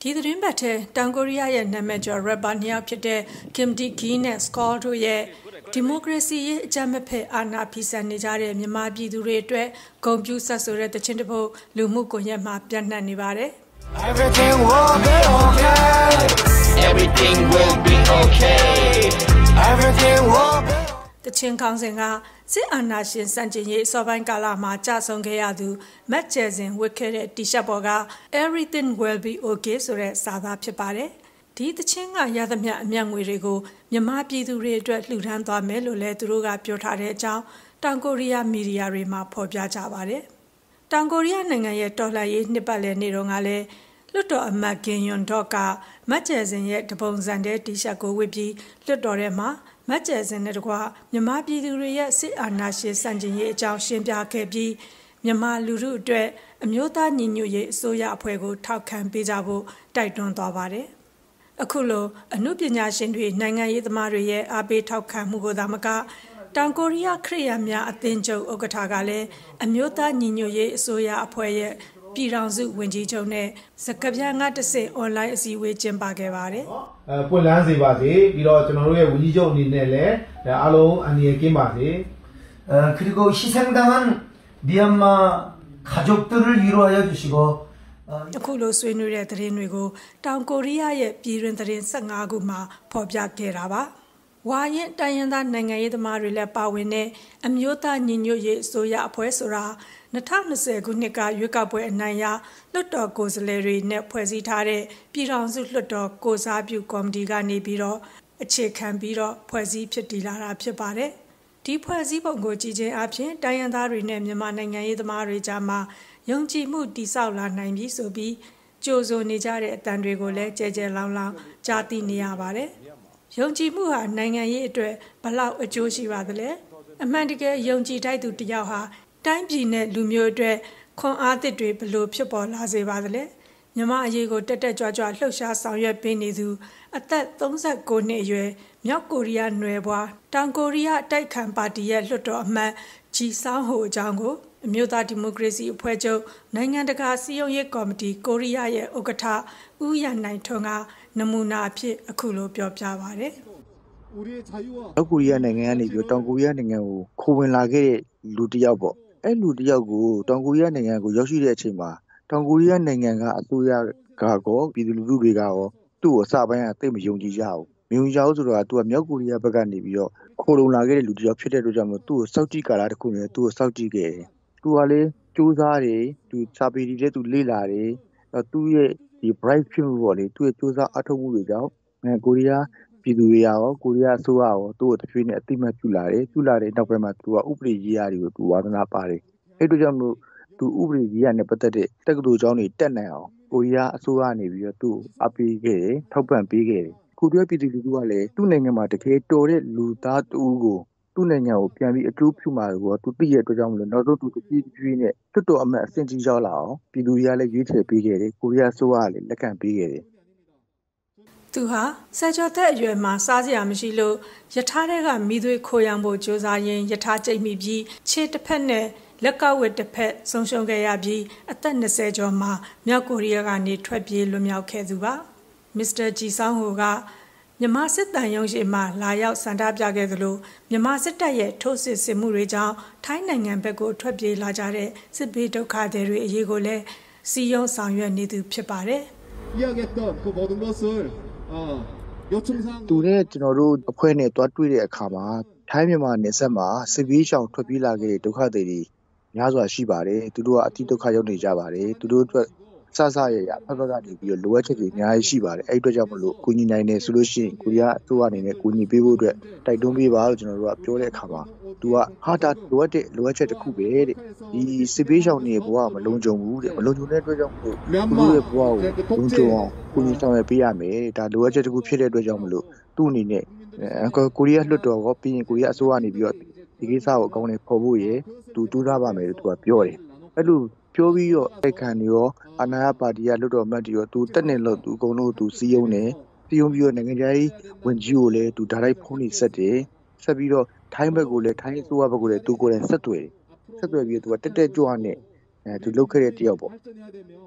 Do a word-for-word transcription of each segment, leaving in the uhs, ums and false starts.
ဒီသတင်းပတ်ထဲတောင်ကိုရီးယားရဲ့နာမည်ကျော် rapper နှစ်ယောက်ဖြစ်တဲ့ Kim Tae-gi နဲ့ Skol တို့ရဲ့ဒီမိုကရေစီရေးအကြမ်းမဖက်အာဏာဖီဆန်နေကြတဲ့မြန်မာပြည်သူတွေအတွက်ဂုဏ်ပြုဆက်ဆိုတဲ့တခြင်းတစ်ပုဒ်လူမှုကွန်ရက်မှာပြန့်နှံ့နေပါတယ်။ Everything will be okay. Everything will be okay. Everything will be တခြင်းကောင်းစဉ်ကစစ်အာဏာရှင်စံကျင်ရေးအစောပိုင်းကာလမှာကြာဆုံးခဲ့ရသူမတ်ကျဲစင်ဝတ်ခဲ့တဲ့တီရှပ်ပေါ်က Everything will be okay ဆိုတဲ့စာသားဖြစ်ပါတယ်။ဒီတခြင်းကရသမျှအမျက်ငွေတွေကိုမြန်မာပြည်သူတွေအတွက်လှူဒန်းသွားမယ်လို့လည်းသူတို့ကပြောထားတဲ့အကြောင်းတောင်ကိုရီးယားမီဒီယာတွေမှာဖော်ပြကြပါတယ်။တောင်ကိုရီးယားနိုင်ငံရဲ့တော်လှန်ရေးနှစ်ပတ်လည်နေ့တုန်းကလည်းလွတ်တော်အမတ်ကင်ယွန်ဒေါ့ကမတ်ကျဲစင်ရဲ့တပုံစံတဲ့တီရှပ်ကိုဝတ်ပြီးလွတ်တော်ထဲမှာမတ်ကျဲစင်နဲ့တကွမြန်မာပြည်သူတွေရဲ့စစ်အာဏာရှင်စံကျင်ရေးအကြောင်းရှင်းပြခဲ့ပြီးမြန်မာလူထုအတွက်အမျိုးသားညီညွတ်ရေးအစိုးရအဖွဲ့ကိုထောက်ခံပေးကြဖို့တိုက်တွန်းသွားပါတယ်။အခုလိုအမှုပညာရှင်တွေနိုင်ငံရေးသမားတွေရဲ့အားပေးထောက်ခံမှုကိုသာမကတောင်ကိုရီးယားခရစ်ယာန်များအသင်းချုပ်ဥက္ကဋ္ဌကလည်းအမျိုးသားညီညွတ်ရေးအစိုးရအဖွဲ့ရဲ့ပြည်ထောင်စုဝန်ကြီးချုပ်နဲ့စကားပြန်ကတဆင့်အွန်လိုင်းအစည်းအဝေးကျင်းပခဲ့ပါတယ်။အဲပွင့်လန်းစေပါစေပြီးတော့ကျွန်တော်တို့ရဲ့ဝန်ကြီးချုပ်အနေနဲ့လည်းအားလုံးအန္တရာယ်ကင်းပါစေ။어 그리고 희생당한 미얀마 가족들을 위로하여 주시고 အခုလိုဆွေးနွေးတဲ့သတင်းတွေကိုတောင်ကိုရီးယားရဲ့ပြည်တွင်းသတင်း၁၅ခုမှာဖော်ပြခဲ့တာပါ။ဝါရင်တိုင်းရင်းသားနိုင်ငံရေးသမားတွေလည်းပါဝင်တဲ့အမျိုးသားညီညွတ်ရေးအစိုးရအဖွဲ့ဆိုတာ၂၀၂၀ခုနှစ်ကရွေးကောက်ပွဲအနိုင်ရလွှတ်တော်ကိုယ်စားလှယ်တွေနဲ့ဖွဲ့စည်းထားတဲ့ပြည်ထောင်စုလွှတ်တော်ကိုစားပြုကော်မတီကနေပြီးတော့အခြေခံပြီးတော့ဖွဲ့စည်းဖြစ်တည်လာတာဖြစ်ပါတယ်။ဒီဖွဲ့စည်းပုံကိုကြည်ချင်းအပြင်တိုင်းရင်းသားတွေနဲ့မြန်မာနိုင်ငံရေးသမားတွေကြားမှာယုံကြည်မှုတည်ဆောက်လာနိုင်ပြီဆိုပြီးကြိုးဆိုနေကြတဲ့အတန်တွေကိုလည်းကြဲကြဲလောင်လောင်ကြားသိနေရပါတယ်။ယုံကြည်မှုဟာနိုင်ငံရေးအတွက်ဘလောက်အကျိုးရှိပါသလဲ။အမှန်တကယ်ယုံကြည်ထိုက်သူတစ်ယောက်ဟာတိုင်းပြည်နဲ့လူမျိုးအတွက်ခွန်အားသစ်တွေဘလို့ဖြစ်ပေါ်လာစေပါသလဲ။မြမအရေးကိုတက်တက်ကြွကြွလှုပ်ရှားဆောင်ရွက်ပေးနေသူအသက်၃၉နှစ်အရွယ်မြောက်ကိုရီးယားနွယ်ဘွားတောင်ကိုရီးယားတိုက်ခံပါတီရဲ့လွှတ်တော်အမတ်ဂျီဆောင်းဟိုအကြောင်းကိုအမျိုးသားဒီမိုကရေစီအဖွဲ့ချုပ်နိုင်ငံတကာစည်းရုံးရေးကော်မတီကိုရီးယားရဲ့ဥက္ကဋ္ဌဦးရန်နိုင်ထွန်းကနမူနာအဖြစ်အခုလိုပြောပြပါတယ်။တောင်ကိုရီးယားနိုင်ငံကနေပြီးတောင်ကိုရီးယားနိုင်ငံကိုခိုးဝင်လာခဲ့တဲ့လူတစ်ယောက်ပေါ့။အဲ့လူတစ်ယောက်ကိုတောင်ကိုရီးယားနိုင်ငံကိုရောက်ရှိတဲ့အချိန်မှာတောင်ကိုရီးယားနိုင်ငံကအစိုးရကကောပြည်သူလူထုတွေကရောသူ့ကိုအစပိုင်းအသိမယုံကြည်ကြဘူး။မယုံကြဘူးဆိုတော့သူကမြောက်ကိုရီးယားဘက်ကနေပြီးတော့ခိုးလုံလာခဲ့တဲ့လူတစ်ယောက်ဖြစ်တဲ့အတွက်ကြောင့်မို့သူ့ကိုစောက်ကြည့်ကာလတစ်ခုနဲ့သူ့ကိုစောက်ကြည့်ခဲ့တယ်။သူကလေစူးစမ်းတယ်သူစာပေတွေလည်းသူလေ့လာတယ်သူ့ရဲ့ဒီ bright ဖြစ်မှုပေါ့လေသူ့ရဲ့စူးစမ်းအထောက်မှုတွေကြောင့်အဲကိုရီးယားပြည်သူတွေရောကိုရီးယားအစိုးရရောသူ့ကိုတစ်ဖြည်းနဲ့အသိမှတ်ပြုလာတယ်ပြုလာတဲ့နောက်ပိုင်းမှာသူကဥပဒေရေးရာတွေကိုသူဝါသနာပါတယ်အဲ့တို့ကြောင့်မို့သူဥပဒေရေးရာနဲ့ပတ်သက်တဲ့တက္ကသိုလ်ကျောင်းတွေတက်နိုင်အောင်ကိုရီးယားအစိုးရကနေပြီးတော့သူ့ကိုအပေးခဲ့တယ်ထောက်ပံ့ပေးခဲ့တယ်ခုတည်းပြည်သူလူထုကလည်းသူ့နိုင်ငံမှာတကယ်တော်တဲ့လူသားတူကိုသူ့နိုင်ငံကိုပြန်ပြီးအကျိုးပြုမှာကိုသူသိရတဲ့အတွက်ကြောင့်မလို့နောက်ဆုံးသူတပြေးပြေးနဲ့တွတ်တော်အမတ်အဆင့်ကြီးရောက်လာအောင်ပြည်သူတွေကလည်းရွေးချယ်ပေးခဲ့တယ်ကိုရီးယားအစိုးရကလည်းလက်ခံပေးခဲ့တယ်သူဟာဆယ်ကျော်သက်အရွယ်မှာစားစရာမရှိလို့ယထာတွေကမိသွေးခိုးရံဖို့ကြိုးစားရင်းယထာကျိတ်မိပြီးခြေတစ်ဖက်နဲ့လက်ကဝက်တစ်ဖက်ဆုံးရှုံးခဲ့ရပြီးအသက်၂၀ကျော်မှာမြောက်ကိုရီးယားကနေထွက်ပြေးလွတ်မြောက်ခဲ့သူပါမစ္စတာဂျီဆောင်းဟိုကမြန်မာစစ်တမ်းရုံးရှိမှလာရောက်စန္ဒပြခဲ့သလိုမြန်မာစစ်တပ်ရဲ့ထိုးစစ်ဆင်မှုတွေကြောင့်ထိုင်းနိုင်ငံဘက်ကိုထွက်ပြေးလာကြတဲ့စစ်ဘေးဒုက္ခသည်တွေအရေးကိုလည်းစီယုံဆောင်ရွက်နေသူဖြစ်ပါတယ်သူနဲ့ကျွန်တော်တို့အဖွဲ့နဲ့တွားတွေ့တဲ့အခါမှာထိုင်းမြန်မာနယ်စပ်မှာစစ်ဘေးရှောင်ထွက်ပြေးလာခဲ့တဲ့ဒုက္ခသည်တွေများစွာရှိပါတယ်သူတို့ကအတိဒုက္ခရောက်နေကြပါတယ်သူတို့အတွက်စစရရဖက်ဖက်ကနေပြီးတော့လိုအပ်ချက်တွေအများကြီးရှိပါတယ်အဲ့အတွက်ကြောင့်မလို့ကိုညီနိုင်နေဆိုလို့ရှိရင်ကိုရီးယားအစိုးရအနေနဲ့ကိုညီပေးဖို့အတွက်တိုက်တွန်းပေးပါလို့ကျွန်တော်တို့ကပြောတဲ့အခါမှာသူကဟာတာလိုအပ်တဲ့လိုအပ်ချက်တစ်ခုပဲတဲ့ဒီစစ်ပေးရှောင်နေဘဝမလုံးကြုံဘူးတဲ့မလုံးကြုံတဲ့အတွက်ကြောင့်မို့သူတို့ရဲ့ဘဝကိုလုံးကြုံအောင်ကိုညီဆောင်ရွက်ပေးရမယ်ဒါလိုအပ်ချက်တစ်ခုဖြစ်တဲ့အတွက်ကြောင့်မလို့သူ့အနေနဲ့ကိုရီးယားလွှတ်တော်ရောပြီးရင်ကိုရီးယားအစိုးရနေပြီးတော့ဒီကိစ္စကိုအကောင်းနဲ့ဖော်ဖို့ရယ်သူတူးထားပါမယ်လို့သူကပြောတယ်အဲ့လိုပြောပြီးတော့တိုက်ခံနေရောအာဏာရပါတီကလွှတ်တော်အမတ်တွေရောသူတက်နေလို့သူအကုန်လုံးသူစီယုံနေစီယုံပြီးတော့နိုင်ငံခြားရေးဝန်ကြီးကိုလည်းသူဒါလိုက်ဖုန်းနေဆက်တယ်ဆက်ပြီးတော့ထိုင်းဘက်ကိုလည်းထိုင်းအစိုးရဘက်ကိုလည်းသူကိုယ်တိုင်ဆက်သွယ်ဆက်သွယ်ပြီးတော့သူကတက်တက်ကြွနဲ့အဲသူလုတ်ခဲ့တဲ့တယောက်ပေါ့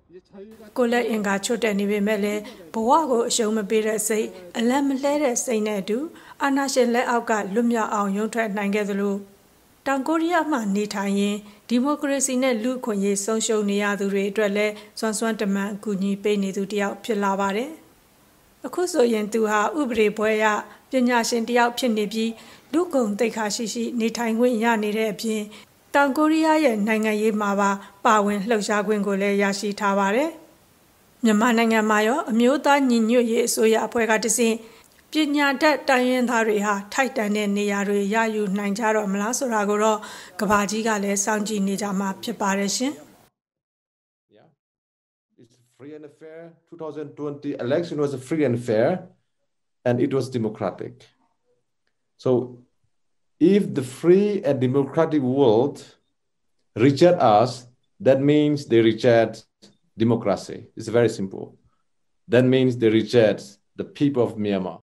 ကိုလက်အင်္ဂါချွတ်တဲ့နေပေမဲ့လည်းဘဝကိုအရှုံးမပေးတဲ့စိတ်အလံမလဲတဲ့စိတ်နဲ့အတူအာဏာရှင်လက်အောက်ကလွတ်မြောက်အောင်ရုန်းထွက်နိုင်ခဲ့သလိုတောင်ကိုရီးယားမှာနေထိုင်ရင်ဒီမိုကရေစီနဲ့လူ့အခွင့်အရေးဆုံးရှုံးနေရသူတွေအတွက်လည်းစွမ်းစွမ်းတမန်အကူအညီပေးနေသူတယောက်ဖြစ်လာပါတယ်။အခုဆိုရင်သူဟာဥပဒေဘွဲ့ရပညာရှင်တယောက်ဖြစ်နေပြီးလူကုံသိက္ခာရှိရှိနေထိုင်ခွင့်ရနေတဲ့အပြင်တောင်ကိုရီးယားရဲ့နိုင်ငံရေးမှာပါပါဝင်လှုပ်ရှားခွင့်ကိုလည်းရရှိထားပါတယ်။မြန်မာနိုင်ငံမှာရောအမျိုးသားညီညွတ်ရေးအစိုးရအဖွဲ့ကတစဉ်ပညာတတ်တိုင်းရင်းသားတွေဟာထိုက်တန်တဲ့နေရာတွေရယူနိုင်ကြတော့မလားဆိုတာကိုတော့ကဘာကြီးကလည်းစောင့်ကြည့်နေကြမှာဖြစ်ပါတယ်ရှင်။ Yeah. It's free and fair. twenty twenty election was free and fair and it was democratic. So if the free and democratic world reject us, that means they reject democracy. It's very simple. That means they reject the people of Myanmar.